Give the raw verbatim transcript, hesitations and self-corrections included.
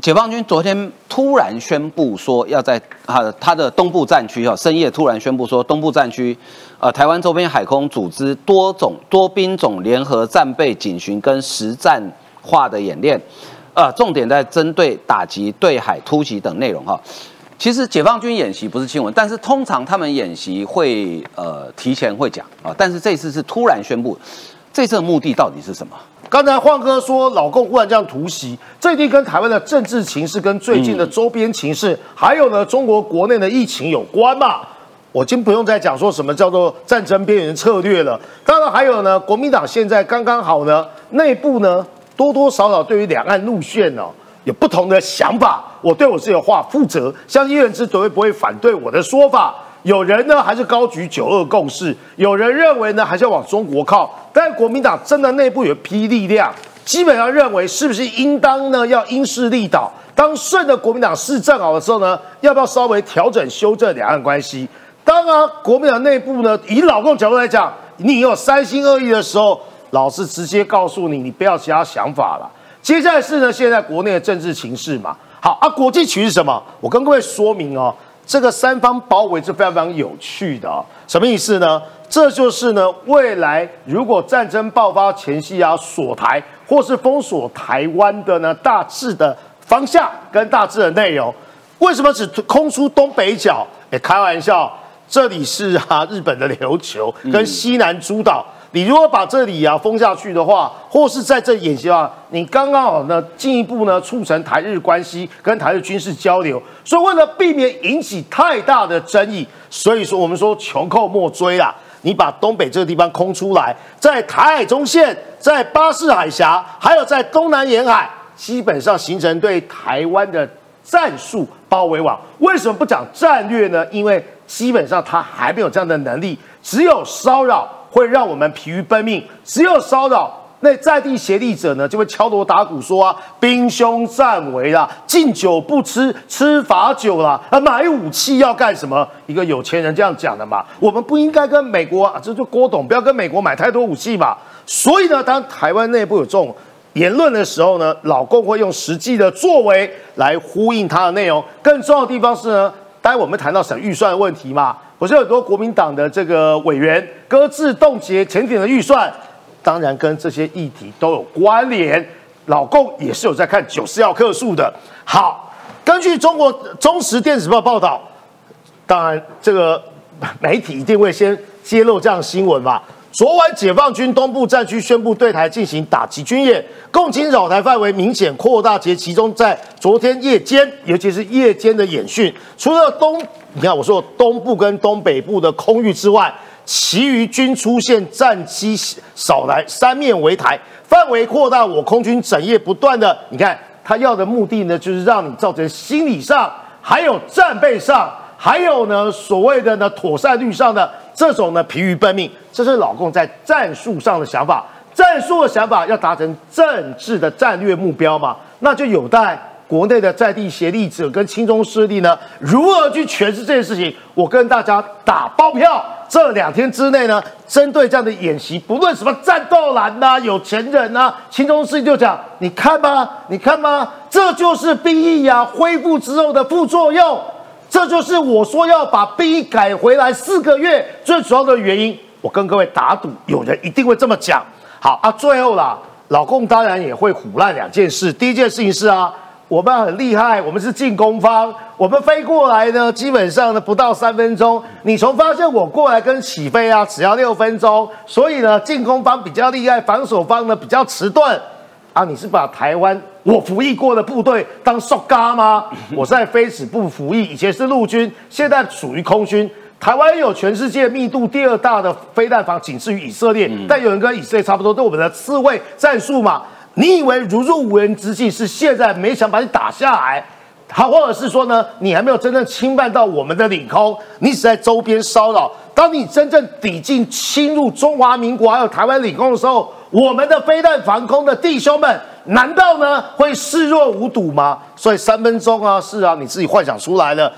解放军昨天突然宣布说，要在啊他的东部战区哈，深夜突然宣布说，东部战区，呃，台湾周边海空组织多种多兵种联合战备警巡跟实战化的演练，呃，重点在针对打击对海突袭等内容哈。其实解放军演习不是新闻，但是通常他们演习会呃提前会讲啊，但是这次是突然宣布，这次的目的到底是什么？ 刚才晃哥说，老共忽然这样突袭，这一定跟台湾的政治情势、跟最近的周边情势，嗯、还有呢中国国内的疫情有关嘛？我今不用再讲说什么叫做战争边缘策略了。当然还有呢，国民党现在刚刚好呢，内部呢多多少少对于两岸路线哦有不同的想法。我对我自己的话负责，相信叶元之绝对不会反对我的说法。有人呢还是高举九二共识，有人认为呢还是要往中国靠。但国民党真的内部有一批力量，基本上认为是不是应当呢要因势利导，当顺着国民党势正好的时候呢，要不要稍微调整修正两岸关系？当然，国民党内部呢，以老共角度来讲，你有三心二意的时候，老师直接告诉你，你不要其他想法了。接下来是呢，现在国内的政治情势嘛。好啊，国际局是什么？我跟各位说明哦。这个三方包围是非常非常有趣的啊、哦，什么意思呢？这就是呢，未来如果战争爆发前夕啊，锁台或是封锁台湾的呢大致的方向跟大致的内容，为什么只空出东北角？哎，开玩笑，这里是啊日本的琉球跟西南诸岛。嗯你如果把这里啊封下去的话，或是在这演习啊，你刚刚好呢进一步呢促成台日关系跟台日军事交流，所以为了避免引起太大的争议，所以说我们说穷寇莫追啦。你把东北这个地方空出来，在台海中线、在巴士海峡，还有在东南沿海，基本上形成对台湾的战术包围网。为什么不讲战略呢？因为基本上他还没有这样的能力，只有骚扰会让我们疲于奔命，只有骚扰，那在地协力者呢就会敲锣打鼓说啊，兵凶战危啦，敬酒不吃吃罚酒啦，啊，买武器要干什么？一个有钱人这样讲的嘛。我们不应该跟美国啊，这就郭董不要跟美国买太多武器嘛。所以呢，当台湾内部有这种言论的时候呢，老共会用实际的作为来呼应它的内容。更重要的地方是呢，待会我们谈到省预算的问题嘛。不是很多国民党的这个委员搁置冻结潜艇的预算，当然跟这些议题都有关联。老共也是有在看九四要客数的。好，根据中国中时电子报报道，当然这个媒体一定会先揭露这样的新闻嘛。昨晚解放军东部战区宣布对台进行打击军演，共军扰台范围明显扩大，且其中在昨天夜间，尤其是夜间的演训，除了东，你看我说东部跟东北部的空域之外，其余均出现战机扫来，三面围台，范围扩大。我空军整夜不断的，你看他要的目的呢，就是让你造成心理上，还有战备上，还有呢所谓的呢妥善率上的这种呢疲于奔命。这是老共在战术上的想法，战术的想法要达成政治的战略目标嘛，那就有待国内的在地协力者跟亲中势力呢如何去诠释这件事情。我跟大家打包票，这两天之内呢，针对这样的演习，不论什么战斗蓝呐、啊、有钱人呐、啊，亲中势力就讲，你看吧，你看吧，这就是兵役呀、啊、恢复之后的副作用，这就是我说要把兵役改回来四个月最主要的原因。我跟各位打赌，有人一定会这么讲。好啊，最后啦，老共当然也会唬烂两件事。第一件事情是啊，我们很厉害，我们是进攻方，我们飞过来呢，基本上呢不到三分钟。你从发现我过来跟起飞啊，只要六分钟。所以呢，进攻方比较厉害，防守方呢比较迟钝。啊，你是把台湾我服役过的部队当塑胶吗？我在飞使部服役，以前是陆军，现在属于空军。台湾有全世界密度第二大的飞弹防，仅次于以色列，嗯、但有人跟以色列差不多，对我们的刺猬战术嘛。你以为如入无人之境，是现在没想把你打下来，好，或者是说呢，你还没有真正侵犯到我们的领空，你只在周边骚扰。当你真正抵近侵入中华民国还有台湾领空的时候，我们的飞弹防空的弟兄们，难道呢会视若无睹吗？所以三分钟啊，是啊，你自己幻想出来了。